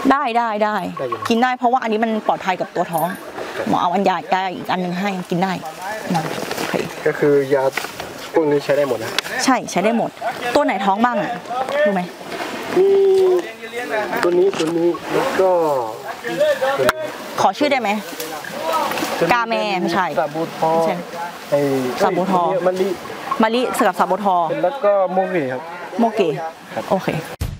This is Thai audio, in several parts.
ได้กินได้เพราะว่าอันนี้มันปลอดภัยกับตัวท้องหมอเอาอันยาได้อีกอันหนึ่งให้กินได้โอเคก็คือยาพวกนี้ใช้ได้หมดนะใช่ใช้ได้หมดตัวไหนท้องบ้างอ่ะรู้ไหมมีตัวนี้แล้วก็ขอชื่อได้ไหมกาแมไม่ใช่ซาบูทอซาบูทอมะลิสกับซาบูทอแล้วก็โมเกะครับโมเกะโอเค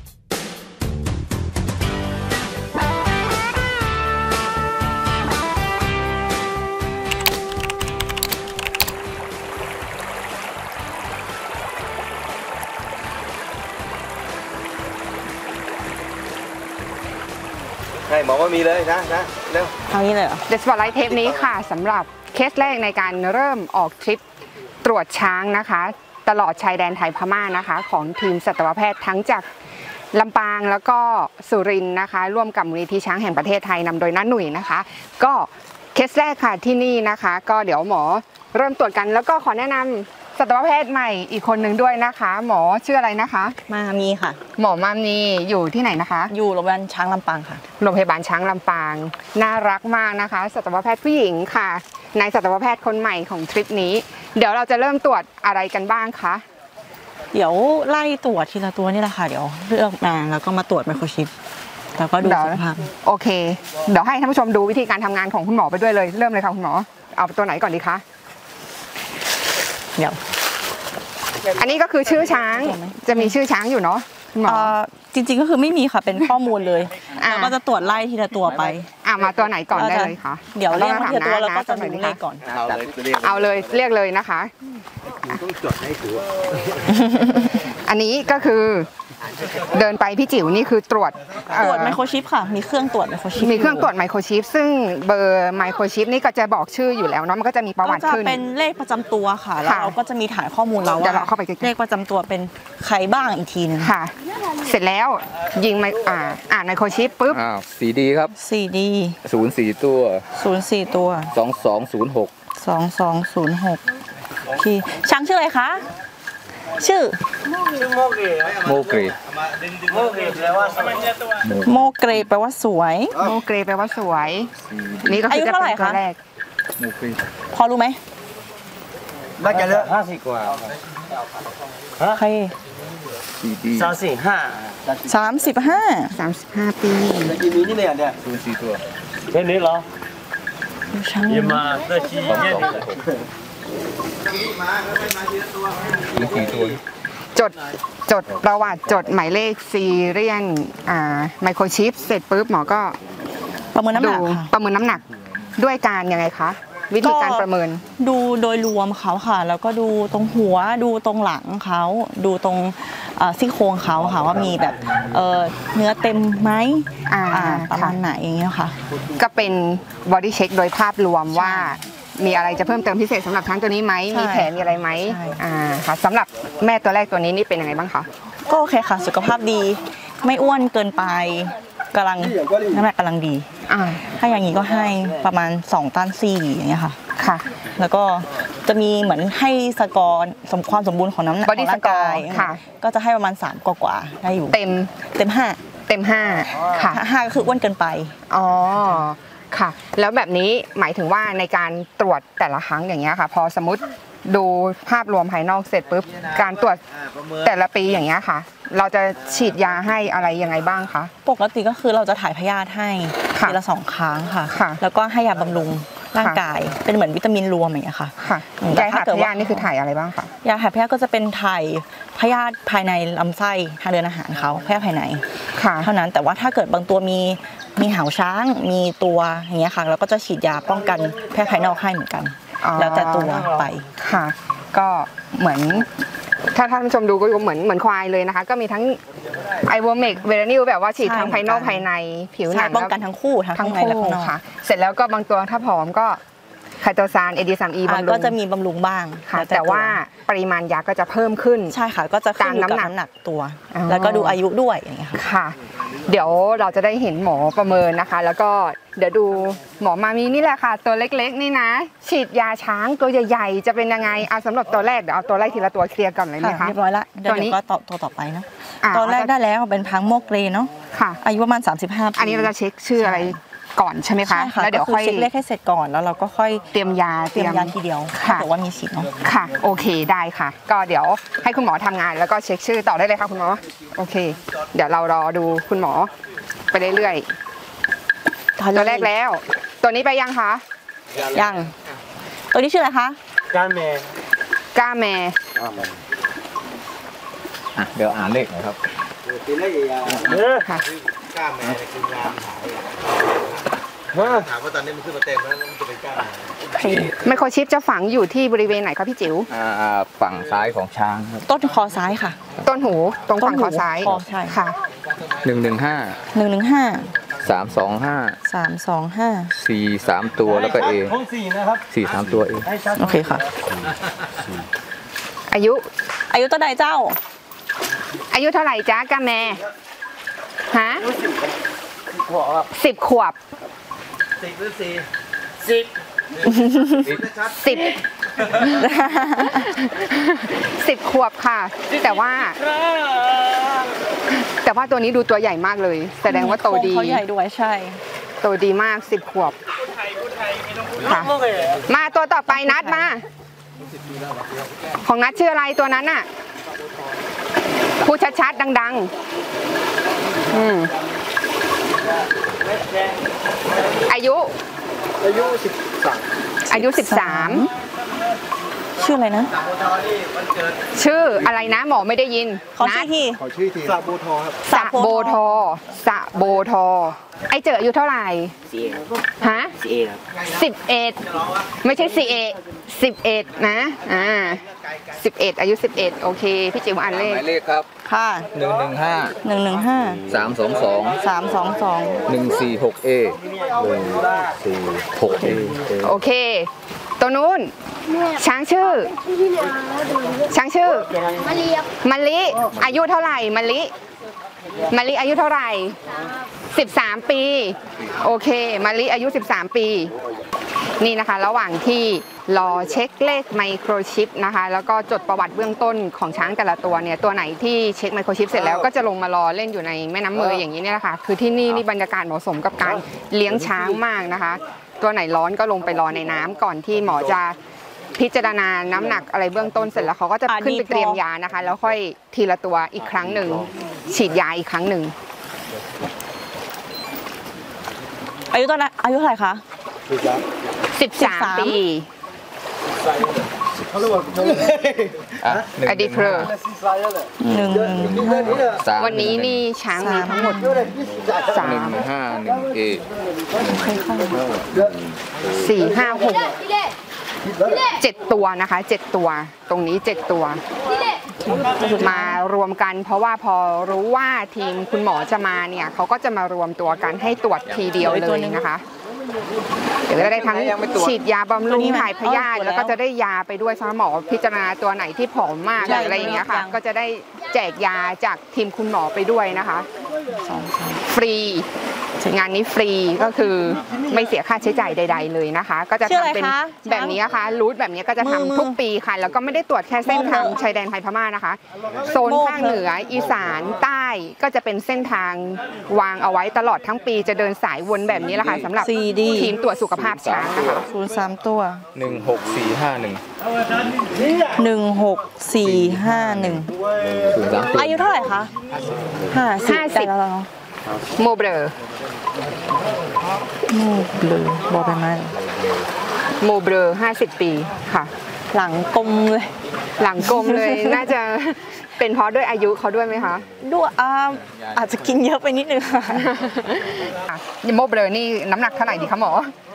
ใช่หมอว่ามีเลยนะเร็วทางนี้เลยเหรอ The Spotlight เทปนี้ค่ะสำหรับเคสแรกในการเริ่มออกทริปตรวจช้างนะคะตลอดชายแดนไทยพม่านะคะของทีมสัตวแพทย์ทั้งจากลำปางแล้วก็สุรินทร์นะคะร่วมกับมูลนิธิช้างแห่งประเทศไทยนำโดยน้าหนุ่ยนะคะก็เคสแรกค่ะที่นี่นะคะก็เดี๋ยวหมอเริ่มตรวจกันแล้วก็ขอแนะนำสัตวแพทย์ใหม่อีกคนหนึ่งด้วยนะคะหมอชื่ออะไรนะคะมามีค่ะหมอมามีอยู่ที่ไหนนะคะอยู่โรงพยาบาลช้างลำปางค่ะโรงพยาบาลช้างลำปางน่ารักมากนะคะสัตวแพทย์ผู้หญิงค่ะนายสัตวแพทย์คนใหม่ของทริปนี้เดี๋ยวเราจะเริ่มตรวจอะไรกันบ้างคะเดี๋ยวไล่ตรวจทีละตัวนี่แหละค่ะเดี๋ยวเลือกมาแล้วก็มาตรวจไมโครชิปแล้วก็ดูสุขภาพโอเคเดี๋ยวให้ท่านผู้ชมดูวิธีการทำงานของคุณหมอไปด้วยเลยเริ่มเลยค่ะคุณหมอเอาตัวไหนก่อนดีคะเดี๋ยวอันนี้ก็คือชื่อช้างจะมีชื่อช้างอยู่เนาะจริงๆก็คือไม่มีค่ะเป็นข้อมูลเลยแล้วก็จะตรวจไล่ทีละตัวไปมาตัวไหนก่อนได้เลยคะเดี๋ยวเรียกทีละตัวแล้วก็จะดูเลขก่อนเอาเลยเรียกเลยนะคะต้องจดให้ถืออันนี้ก็คือเดินไปพี่จิ๋วนี่คือตรวจไมโครชิปค่ะมีเครื่องตรวจไมโครชิปมีเครื่องตรวจไมโครชิปซึ่งเบอร์ไมโครชิปนี่ก็จะบอกชื่ออยู่แล้วเนาะมันก็จะมีประวัติขึ้นจะเป็นเลขประจำตัวค่ะแล้วเราก็จะมีฐานข้อมูลเราว่าเลขประจำตัวเป็นใครบ้างอีกทีนึงค่ะเสร็จแล้วยิงอ่านไมโครชิปปุ๊บ 4D ครับ 4D 04ตัว 04ตัว 2206 ที่ช้างชื่ออะไรคะชื่อโมเกรโมเกรแปลว่าสวยโมเกรแปลว่าสวยนี่ก็คือจะเป็นตัวแรกพอรู้ไหมน่าจะเลิก50กว่าใคร 35ปีกี่ปีนี่เนี่ย04ตัวแค่นี้เหรอยังมาได้ชี้เนี่ยจดประวัติจดหมายเลขซีเรียลไมโครชิปเสร็จปุ๊บหมอก็ประเมินน้ำหนักด้วยการยังไงคะวิธีการประเมินดูโดยรวมเขาค่ะแล้วก็ดูตรงหัวดูตรงหลังเขาดูตรงซี่โครงเขาค่ะว่ามีแบบเนื้อเต็มไหมประมาณไหนอย่างเงี้ยค่ะก็เป็นบอดี้เช็คโดยภาพรวมว่ามีอะไรจะเพิ่มเติมพิเศษสำหรับช้างตัวนี้ไหมมีแผลมีอะไรไหมค่ะสำหรับแม่ตัวแรกตัวนี้นี่เป็นยังไงบ้างคะก็โอเคค่ะสุขภาพดีไม่อ้วนเกินไปกำลังน้ำหนักกำลังดีถ้าอย่างนี้ก็ให้ประมาณ2 ตัน 4อย่างเงี้ยค่ะแล้วก็จะมีเหมือนให้สกอร์ความสมบูรณ์ของน้ำหนักของร่างกายก็จะให้ประมาณ3กว่าได้อยู่เต็ม5ค่ะ 5ก็คืออ้วนเกินไปค่ะแล้วแบบนี้หมายถึงว่าในการตรวจแต่ละครั้งอย่างเงี้ยค่ะพอสมมติดูภาพรวมภายนอกเสร็จปุ๊บการตรวจแต่ละปีอย่างเงี้ยค่ะเราจะฉีดยาให้อะไรยังไงบ้างคะปกติก็คือเราจะถ่ายพยาธิให้ทีละ2 ครั้งค่ะแล้วก็ให้ยาบำรุงร่างกายเป็นเหมือนวิตามินรวมอย่างเงี้ยค่ะยาถ่ายพยาธินี่คือถ่ายอะไรบ้างคะยาถ่ายพยาธิก็จะเป็นถ่ายพยาธิภายในลำไส้ทางเดินอาหารเขาพยาธิภายในเท่านั้นแต่ว่าถ้าเกิดบางตัวมีหางช้างมีตัวอย่างเงี้ยค่ะเราก็จะฉีดยาป้องกันแพร่ภายนอกให้เหมือนกันแล้วแต่ตัวไปค่ะก็เหมือนถ้าท่านผู้ชมดูก็เหมือนควายเลยนะคะก็มีทั้งไอโวเมกเวรานิลแบบว่าฉีดทั้งภายนอกภายในผิวหนังป้องกันทั้งคู่ทั้งในและข้างนอกค่ะเสร็จแล้วก็บางตัวถ้าผอมก็ไคโตซานAD3E บำรุงก็จะมีบำรุงบ้างค่ะแต่ว่าปริมาณยาก็จะเพิ่มขึ้นใช่ค่ะก็จะขึ้นอยู่กับน้ำหนักตัวแล้วก็ดูอายุด้วยอย่างเงี้ยค่ะเดี๋ยวเราจะได้เห็นหมอประเมินนะคะแล้วก็เดี๋ยวดูหมอมามีนี่แหละค่ะตัวเล็กๆนี่นะฉีดยาช้างตัวใหญ่ๆจะเป็นยังไงสำหรับตัวแรกเดี๋ยวเอาตัวแรกทีละตัวเคลียร์ก่อนเลยไหมคะเรียบร้อยละเดี๋ยวก็ตัวต่อไปนะตอนแรกได้แล้วเป็นพังโมกเกรเนาะค่ะอายุประมาณ35 ปีอันนี้เราจะเช็คชื่ออะไรก่อนใช่ไหมคะใช่ค่ะแล้วเดี๋ยวก็ค่อยเช็คเลขให้เสร็จก่อนแล้วเราก็ค่อยเตรียมยาเตรียมยาทีเดียวค่ะถ้าเกิดว่ามีฉีดเนาะค่ะโอเคได้ค่ะ ก็เดี๋ยวให้คุณหมอทำงานแล้วก็เช็คชื่อต่อได้เลยค่ะคุณหมอโอเค เดี๋ยวเรารอดูคุณหมอไปเรื่อยๆตัวแรกแล้ว ตัวนี้ไปยังคะยังตัวนี้ชื่ออะไรคะการแม่ก้าแมเดี๋ยวอ่านเลขหน่อยครับค่ะกล้าแม่คืองานถามว่าตอนนี้มันขึ้นมาเต็มแล้วมันจะเป็นกล้าไมโครชิปจะฝังอยู่ที่บริเวณไหนคะพี่จิ๋วฝั่งซ้ายของช้างครับต้นคอซ้ายค่ะต้นหูตรงฝั่งคอซ้ายคอใช่ค่ะ 115 115 325 325 4 3 ตัวแล้วก็ A ท้องสี่นะครับ 4 3 ตัว A โอเคค่ะอายุอายุตัวใดเจ้าอายุเท่าไหร่จ๊ะก้าแมฮะ10 ขวบ 10 หรือ 4 10 10 ขวบค่ะ แต่ว่าตัวนี้ดูตัวใหญ่มากเลย แสดงว่าโตดีเขาใหญ่ด้วยใช่โตดีมาก 10 ขวบค่ะมาตัวต่อไปนัดมา ของนัดชื่ออะไรตัวนั้นน่ะพูดชัดๆดังๆอายุ 13 ชื่ออะไรนะชื่ออะไรนะหมอไม่ได้ยินขอชื่อที่ขอชื่อทีสาบูทอครับสะโบทอสะโบทอไอเจออายุเท่าไหร่ฮะ11ไม่ใช่11นะ11อายุ11โอเคพี่จิ๋วอ่านเลหขมายเลขครับค่ะ 115 115 322 322 146 A 146 A โอเคตัวนู้นช้างชื่อมะลิอายุเท่าไหร่มะลิอายุเท่าไหร่13 ปีโอเคมะลิอายุ13 ปีนี่นะคะระหว่างที่รอเช็คเลขไมโครชิปนะคะแล้วก็จดประวัติเบื้องต้นของช้างแต่ละตัวเนี่ยตัวไหนที่เช็คไมโครชิปเสร็จแล้วก็จะลงมารอเล่นอยู่ในแม่น้ำเมยอย่างนี้เนี่ยแหละค่ะคือที่นี่บรรยากาศเหมาะสมกับการเลี้ยงช้างมากนะคะตัวไหนร้อนก็ลงไปรอในน้ำก่อนที่หมอจะพิจารณาน้ำหนักอะไรเบื้องต้นเสร็จแล้วเขาก็จะขึ้นไปเตรียมยานะคะแล้วค่อยทีละตัวอีกครั้งหนึ่งฉีดยาอีกครั้งหนึ่งอายุเท่าไหร่คะ 13 ปี อดีเพลอ 115 วันนี้นี่ช้างมีทั้งหมด 151 A 4 5 6 7 ตัวนะคะ 7 ตัวตรงนี้ 7 ตัวมารวมกันเพราะว่าพอรู้ว่าทีมคุณหมอจะมาเนี่ยเขาก็จะมารวมตัวกันให้ตรวจทีเดียวเลยนะคะเดี๋ยวจะได้ทั้งฉีดยาบำรุงถ่ายพยาธิแล้วก็จะได้ยาไปด้วยสำหรับหมอพิจารณาตัวไหนที่ผอมมากอะไรอย่างเงี้ยค่ะก็จะได้แจกยาจากทีมคุณหมอไปด้วยนะคะฟรีงานนี้ฟรีก็คือไม่เสียค่าใช้จ่ายใดๆเลยนะคะก็จะทำเป็นแบบนี้นะคะรูทแบบนี้ก็จะทำทุกปีค่ะแล้วก็ไม่ได้ตรวจแค่เส้นทางชายแดนไทยพม่านะคะโซนภาคเหนืออีสานใต้ก็จะเป็นเส้นทางวางเอาไว้ตลอดทั้งปีจะเดินสายวนแบบนี้แหละค่ะสำหรับทีมตรวจสุขภาพช้างนะคะ 03 ตัว 16451 อายุเท่าไหร่คะ50ได้แล้วเนาะโมเบลอบอกไปไหมโมเบลอ50 ปีค่ะหลังกลมเลยหลังกลมเลย น่าจะเป็นเพราะด้วยอายุเขาด้วยไหมคะด้วยอาจจะกินเยอะไปนิดนึงค่ะโมเบลอนี่น้ำหนักเท่าไหร่ดีคะหมอ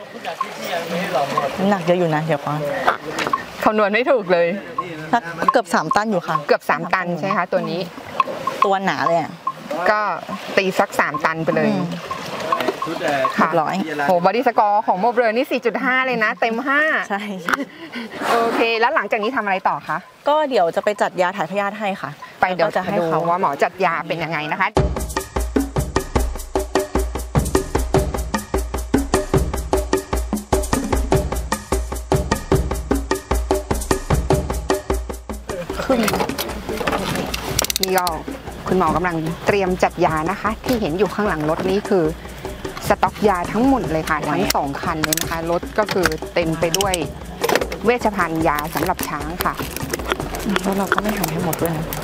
น้ำหนักเยอะอยู่นะเดี๋ยวก่อนคำนวณไม่ถูกเลยสักเกือบ3 ตันอยู่ค่ะเกือบ3 ตันใช่ไหมคะตัวนี้ตัวหนาเลยอ่ะก็ตีสัก3 ตันไปเลยค่ะร้อยโหบอดี้สกอร์ของโมเบลอนี่ 4.5 เลยนะ เต็ม 5 ใช่โอเค แล้วหลังจากนี้ทำอะไรต่อคะก็เดี๋ยวจะไปจัดยาถ่ายพยาธิให้ค่ะไปเดี๋ยวจะจะให้ให้เขาเขาว่าหมอจัดยาเป็นยังไงนะคะนี่ก็คุณหมอกำลังเตรียมจัดยานะคะ ที่เห็นอยู่ข้างหลังรถนี้คือสต็อกยาทั้งหมดเลยค่ะทั้ง2 คันเลยนะคะรถก็คือเต็มไปด้วยเวชภัณฑ์ยาสำหรับช้างค่ะแล้วเราก็ไม่ทำให้หมดด้วยนะ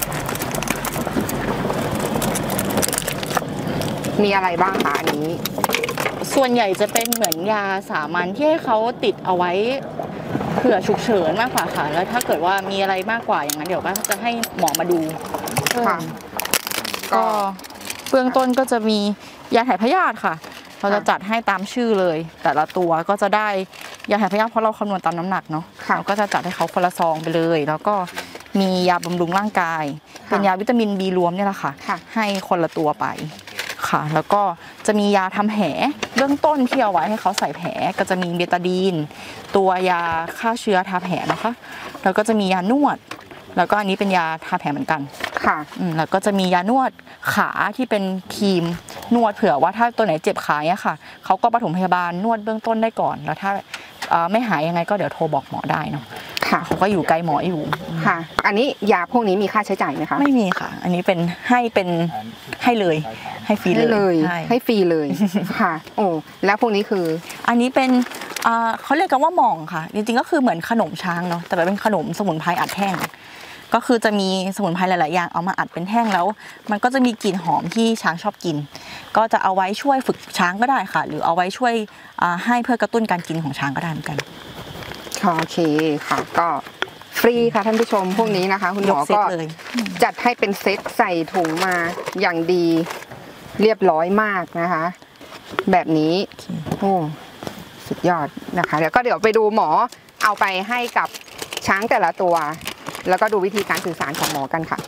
มีอะไรบ้างคะอันนี้ส่วนใหญ่จะเป็นเหมือนยาสามัญที่ให้เขาติดเอาไว้เผื่อฉุกเฉินมากกว่าค่ะแล้วถ้าเกิดว่ามีอะไรมากกว่าอย่างนั้นเดี๋ยวก็จะให้หมอมาดูค่ะก็เบื้องต้นก็จะมียาถ่ายพยาธิค่ะเราจะจัดให้ตามชื่อเลยแต่ละตัวก็จะได้ยาถ่ายพยาธิเพราะเราคำนวณตามน้ำหนักเนาะเราก็จะจัดให้เขาคนละซองไปเลยแล้วก็มียาบำรุงร่างกายเป็นยาวิตามิน B รวมเนี่ยแหละค่ะให้คนละตัวไปค่ะแล้วก็จะมียาทำแผลเบื้องต้นที่เอาไว้ให้เขาใส่แผลก็จะมีเบตาดีนตัวยาฆ่าเชื้อทาแผลนะคะแล้วก็จะมียานวดแล้วก็อันนี้เป็นยาทาแผลเหมือนกันค่ะแล้วก็จะมียานวดขาที่เป็นครีมนวดเผื่อว่าถ้าตัวไหนเจ็บขาเนี่ยค่ะเขาก็ปฐมพยาบาลนวดเบื้องต้นได้ก่อนแล้วถ้าไม่หายยังไงก็เดี๋ยวโทรบอกหมอได้เนาะค่ะเขาก็อยู่ไกลหมออยู่ค่ะอันนี้ยาพวกนี้มีค่าใช้จ่ายไหมคะไม่มีค่ะอันนี้เป็นให้เลยให้ฟรีเลยให้ฟรีเลยค่ะโอ้แล้วพวกนี้คืออันนี้เป็นเขาเรียกกันว่าหม่องค่ะจริงๆก็คือเหมือนขนมช้างเนาะแต่เป็นขนมสมุนไพรอัดแท่งก็คือจะมีสมุนไพรหลายๆอย่างเอามาอัดเป็นแท่งแล้วมันก็จะมีกลิ่นหอมที่ช้างชอบกินก็จะเอาไว้ช่วยฝึกช้างก็ได้ค่ะหรือเอาไว้ช่วยให้เพื่อกระตุ้นการกินของช้างก็ได้เหมือนกันโอเคค่ะก็ฟรีค่ะท่านผู้ชมพวกนี้นะคะคุณหมอก็จัดให้เป็นเซตใส่ถุงมาอย่างดีเรียบร้อยมากนะคะแบบนี้โอ้สุดยอดนะคะเดี๋ยวไปดูหมอเอาไปให้กับช้างแต่ละตัวแล้วก็ดูวิธีการสื่อสารของหมอกันค่ะ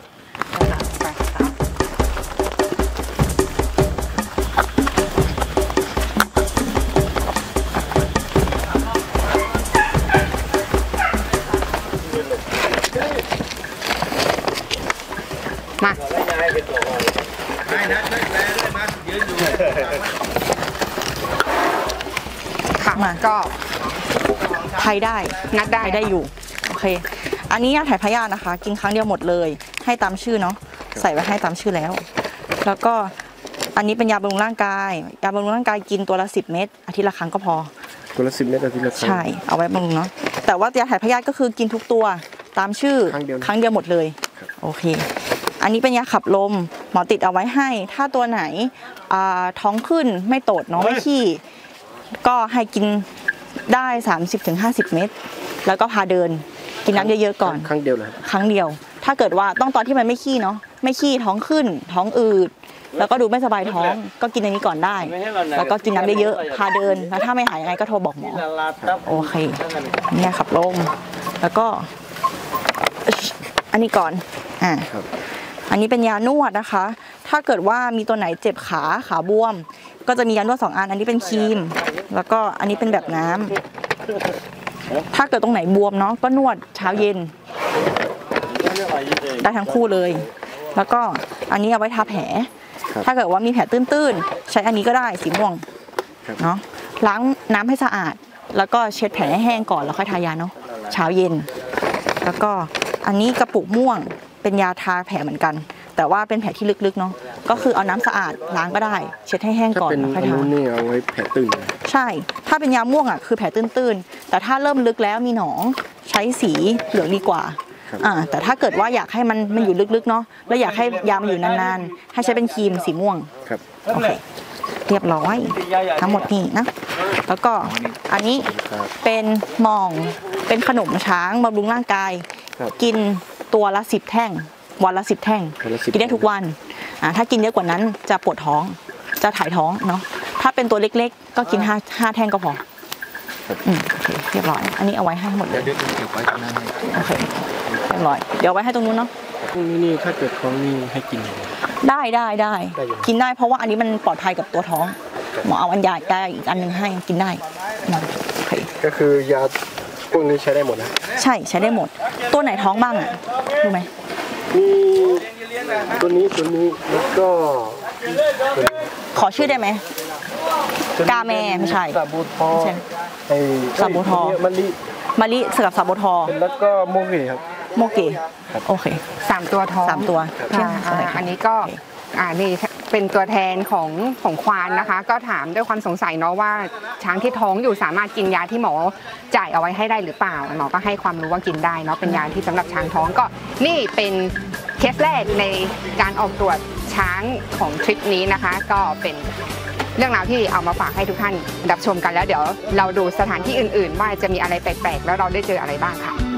มาค่ะก็ไทยได้นัดได้อยู่โอเคอันนี้ยาถ่ายพยาธินะคะกินครั้งเดียวหมดเลยให้ตามชื่อเนาะใส่ไว้ให้ตามชื่อแล้วแล้วก็อันนี้เป็นยาบำรุงร่างกายยาบำรุงร่างกายกินตัวละ10 เม็ดอาทิตย์ละครั้งก็พอตัวละ10 เม็ดอาทิตย์ละครั้งใช่เอาไว้บำรุงเนาะแต่ว่ายาถ่ายพยาธิก็คือกินทุกตัวตามชื่อครั้งเดียวหมดเลยโอเคอันนี้เป็นยาขับลมหมอติดเอาไว้ให้ถ้าตัวไหนท้องขึ้นไม่โตดเนาะไม่ขี้ก็ให้กินได้ 30-50 เม็ดแล้วก็พาเดินกินน้ำเยอะๆก่อนครั้งเดียวเลยครั้งเดียวถ้าเกิดว่าต้องตอนที่มันไม่ขี้เนาะไม่ขี้ท้องขึ้นท้องอืดแล้วก็ดูไม่สบายท้องก็กินอันนี้ก่อนได้แล้วก็กินน้ำเยอะๆพาเดินแล้วถ้าไม่หายยังไงก็โทรบอกหมอโอเคเนี่ยขับลมแล้วก็อันนี้ก่อนอันนี้เป็นยานวดนะคะถ้าเกิดว่ามีตัวไหนเจ็บขาบวมก็จะมียานวด2 อันอันนี้เป็นครีมแล้วก็อันนี้เป็นแบบน้ำถ้าเกิดตรงไหนบวมเนาะก็นวดเช้าเย็นได้ทั้งคู่เลยแล้วก็อันนี้เอาไว้ทาแผลถ้าเกิดว่ามีแผลตื้นๆใช้อันนี้ก็ได้สีม่วงเนาะล้างน้ำให้สะอาดแล้วก็เช็ดแผลให้แห้งก่อนแล้วค่อยทายาเนาะเช้าเย็นแล้วก็อันนี้กระปุกม่วงเป็นยาทาแผลเหมือนกันแต่ว่าเป็นแผลที่ลึกๆเนาะก็คือเอาน้ำสะอาดล้างก็ได้เช็ดให้แห้งก่อนแล้วค่อยทานี่เอาไว้แผลตื้นใช่ถ้าเป็นยาม่วงอ่ะคือแผลตื้นๆแต่ถ้าเริ่มลึกแล้วมีหนองใช้สีเหลืองดีกว่าแต่ถ้าเกิดว่าอยากให้มันอยู่ลึกๆเนาะแล้วอยากให้ยามันอยู่นานๆให้ใช้เป็นครีมสีม่วงครับโอเคเรียบร้อยทั้งหมดนี่นะแล้วก็อันนี้เป็นหม่องเป็นขนมช้างบำรุงร่างกายกินตัวละ10 แท่งวันละ10 แท่งกินได้ทุกวันถ้ากินเยอะกว่านั้นจะปวดท้องจะถ่ายท้องเนาะถ้าเป็นตัวเล็กๆก็กิน5 แท่งก็พอโอเคเรียบร้อยอันนี้เอาไว้ให้หมดเลยโอเคเรียบร้อยเดี๋ยวไว้ให้ตรงนู้นเนาะนี่ถ้าเกิดท้องนี่ให้กินได้กินได้เพราะว่าอันนี้มันปลอดภัยกับตัวท้องหมอเอาอันใหญ่ได้อีกอันนึงให้กินได้โอเคก็คือยาพวกนี้ใช้ได้หมดนะใช่ได้หมดตัวไหนท้องบ้างอ่ะรู้ไหมมีตัวนี้แล้วก็ขอชื่อได้ไหมกาแมไม่ใช่ซาบูทอซาบูทอมะลิกับซาบูทอแล้วก็โมเฮครับโมเกะโอเค 3 ตัวท้อง 3 ตัวอันนี้ก็นี่เป็นตัวแทนของควานนะคะ ก็ถามด้วยความสงสัยเนาะว่าช้างที่ท้องอยู่สามารถกินยาที่หมอจ่ายเอาไว้ให้ได้หรือเปล่าหมอก็ให้ความรู้ว่ากินได้เนาะเป็นยาที่สำหรับช้างท้องก็นี่เป็นเคสแรกในการออกตรวจช้างของทริปนี้นะคะ ก็เป็นเรื่องราวที่เอามาฝากให้ทุกท่านรับชมกันแล้วเดี๋ยวเราดูสถานที่อื่นๆว่าจะมีอะไรแปลกๆแล้วเราได้เจออะไรบ้างค่ะ